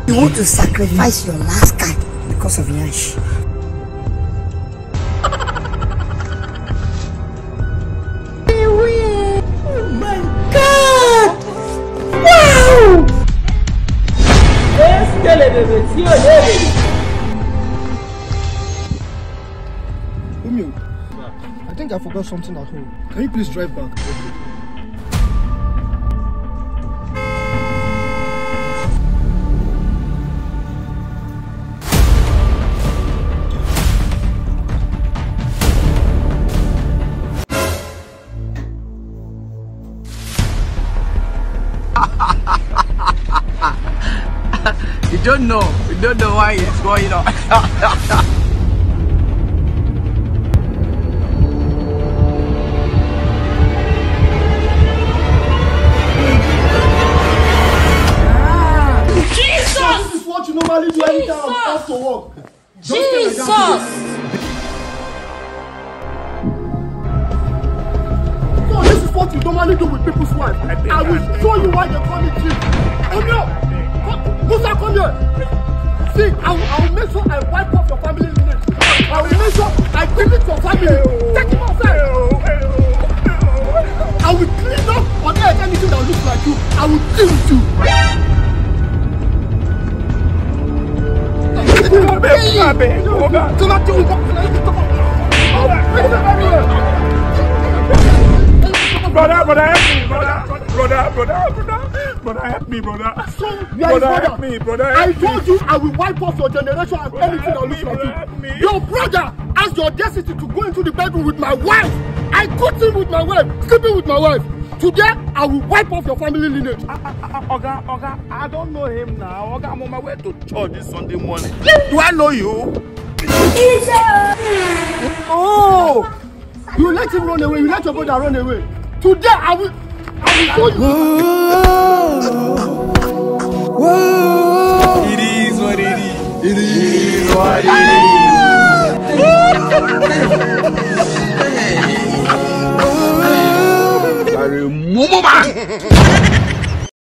You want to sacrifice your last card because of Yash. Oh my God! Wow! Romeo, I think I forgot something at home. Can you please drive back? You don't know why it's going on. This is what you normally do anytime I'm off to work. Jesus! So this is what you normally do with people's wives. I will show you why they call it cheap. Oh no! Musa, come here! See, I will make sure I wipe off your family lineage. I will make sure I delete your family. Take him outside! I will clean up on earth anything that looks like you. I will deal with you. Brother, help me, brother. So, I told you I will wipe off your generation and anything that looks like you. Your brother has the audacity to go into the bedroom with my wife. I got him with my wife, sleeping with my wife. Today, I will wipe off your family lineage. Oga, I don't know him now. Oga, I'm on my way to church this Sunday morning. Do I know you? Oh! You let him run away, you let your brother run away. Today, I will show you. Whoa. It is what it is. It is what it is.